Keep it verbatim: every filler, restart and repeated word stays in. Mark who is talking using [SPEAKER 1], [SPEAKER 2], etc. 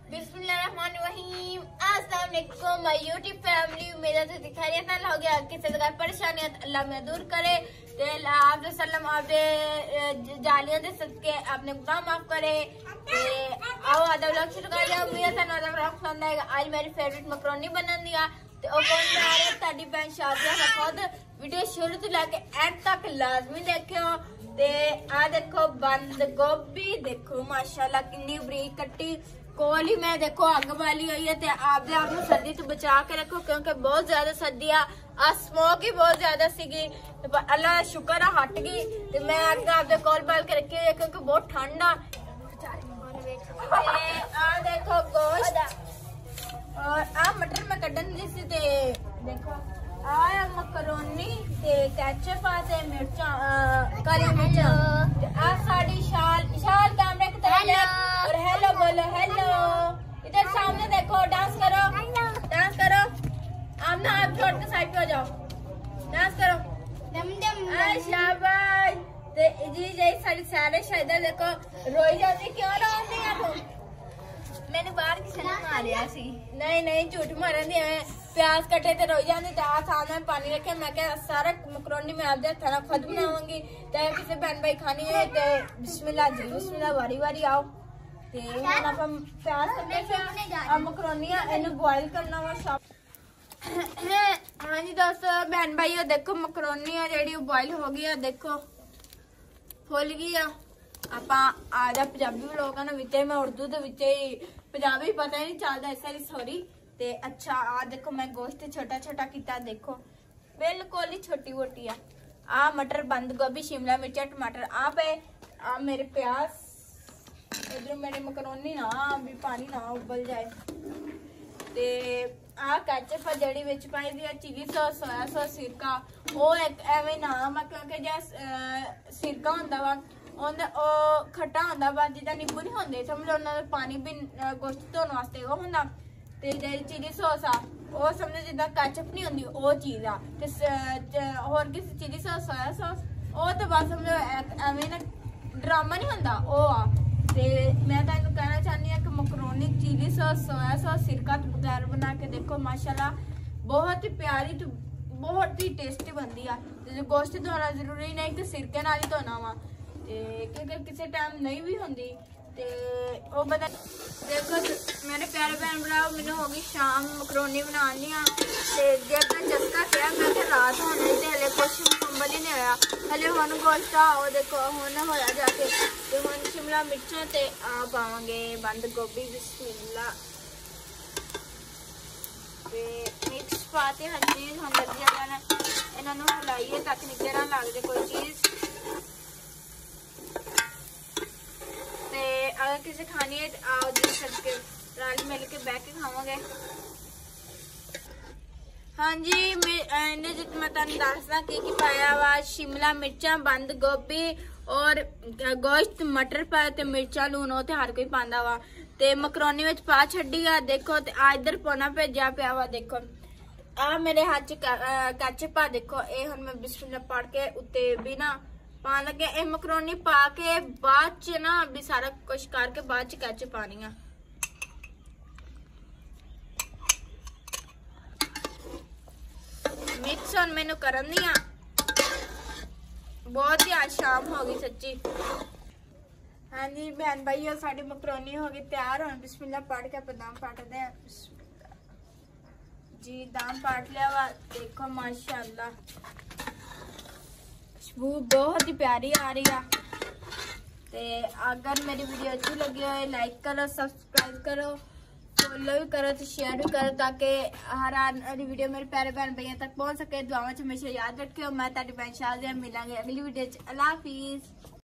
[SPEAKER 1] बिस्मिल्लाहिर्रहमानिर्रहीम। अस्सलाम वालेकुम माय यूट्यूब फैमिली। मेरा तो दिखाई ना हो गया किसी जगह परेशानी अल्लाह में दूर करे। आप सल्लम आप जालियां दे सदके आपने गुनाह माफ करे। आओ आधा व्लॉग शुरू कर दिया। मेरा सा आधा व्लॉग पसंद आएगा। आज मेरी फेवरेट मकरोनी बना दिया ते ओ कौन बना रहा है ताड़ी बहन शादिया का खुद। वीडियो शुरू से लेके एंड तक लाजमी देखियो। ते आ देखो बंद गोभी देखो माशाल्लाह कितनी बरीक कट्टी कोली में देखो अग वाली हुई है। आप आपने सर्दी तो बचा के रखो क्योंकि बहुत ज्यादा सर्दी आ स्मोक ही बहुत ज्यादा सीगी। अल्लाह शुक्र है हट गई। तो मैं अगर आपके कोल बाल के रखी हुई है क्योंकि बहुत ठंडा। आ देखो गोश्त और आ मटर में कड्डन जैसी ते देखो आ मकरोनी ते केचप आते मिर्चा काली मिर्चा आ साड़ी शाल शाल कैमरे की तरफ और हेलो बोलो हेलो। इधर सामने देखो डांस करो डांस करो। आमना आप छोड़ के साइड पे हो जाओ डांस करो दम दम शाबाश। ते जी जी सारी सारे शायद देखो रोई जाती क्यों रोती आप मैंने बाहर किसी ने मारिया सी नहीं नहीं झूठ मारा दिया प्याज कटे ते रोई जाती सामने पानी रखे। मैं क्या सारा मकरोनी में आप थाना खुद बनाऊंगी। तो किसी बहन भाई खानी है तो बिस्मिल्लाह जी बिस्मिल्लाह वारी वारी आओ। ते हम आप प्याज कटे और मकरोनियां इन्हें बॉइल करना वा शाम। हाँ जी दोस्तों बहन भाई देखो मकरोनी जी बॉइल हो गई देखो फुल गई आ। आप आधा पंजाबी लोग ना विचे मैं उर्दू दे विचे पंजाबी पता ही नहीं चलता इसलिए सॉरी। ते अच्छा आ देखो मैं गोश्त छोटा छोटा किता देखो बिल्कुल ही छोटी मोटी आ। आ मटर बंद गोभी शिमला मिर्चा टमाटर आ पे आ मेरे प्याज इधर मेरी मकरोनी ना भी पानी ना उबल जाए। ते आ केचप जड़ी विच पाई दी चिली सॉस सोया सॉस सिरका ओ एक एवें नाम है क्योंकि जे सिरका हुंदा वा खट्टा होंदा वा जिदा नींबू नहीं होंदे समझो उन्होंने पानी भी गोश्त धोने वास्ते वो होंदा। ते जेडी चिली सॉस आ वो समझो जिदा केचप नहीं होंदी वो चीज आ। ते होर किसी चिली सॉस सोया सॉस वो तो बस समझो एवें ना ड्रामा नहीं होंदा वो आ। ते मैं तुहानू कहना चाहनी हूं कि macaroni chilli sauce soya sauce सिरका तो बगैर बना के देखो माशाल्लाह बहुत ही प्यारी तो बहुत ही टेस्टी बनती है। गोश्त धोना जरूरी नहीं कि सिरके नाल ही धोना वा क्योंकि किसी टाइम नहीं भी होंगी। ते वो बता देखो मेरे प्यारे भैन भराओ मैंने हो गई शाम मकरोनी बनानी जब चस्का क्या मैं तो रात होने हले कुछ मुकम्मल ही नहीं होया हले हुन गोश्त आओ देखो हुन होया जाके ते हुन शिमला मिर्चा ते आ पावांगे बंद गोभी बिस्मिल्लाह ते मिक्स पाते हर चीज हम लग जाना इन्हों हिलाइए तक निकल ना लग जाए कोई चीज। अगर किसी खानी है तो आओ जी सबके रल मिल के बह के खावांगे। हाँ जी मैं जित मैं तुम दसदा की की पाया वा शिमला मिर्चा बंद गोभी और गोश्त मटर पा ते मिर्चा लून वो हर कोई पांदा वा ते मकरोनी विच पा छड्डी आ देखो ते आ इधर पौना भेजा पिया वा देखो आ मेरे हाथ च केचप आ देखो ए हुन मैं बिस्मिल्लाह पढ़ के उत्ते भी ना पान लगे ए मकरोनी पा के बाद च ना भी सारा कुछ करके बाद च केचप पानी है। मिक्स हुन मैनू करन दी आ बहुत ही आज शाम हो गई सच्ची। हाँ जी बहन भाई साड़ी मकरोनी हो गई तैयार। हुन बिस्मिल्लाह पढ़ के दाम पाटते हैं जी दाम पाट लिया वा देखो माशाल्लाह खुशबू बहुत ही प्यारी आ रही है। ते अगर मेरी वीडियो अच्छी लगी हो लाइक करो सब्सक्राइब करो फॉलो भी करो तो शेयर भी करो ताकि हर आने वीडियो मेरे प्यारे बहन भैया तक पहुंच सके। दुआओं च हमेशा याद रखियो। मैं ताड़ी बहन शादिया मिलांगे अगली वीडियो च। अल्लाह हाफिज।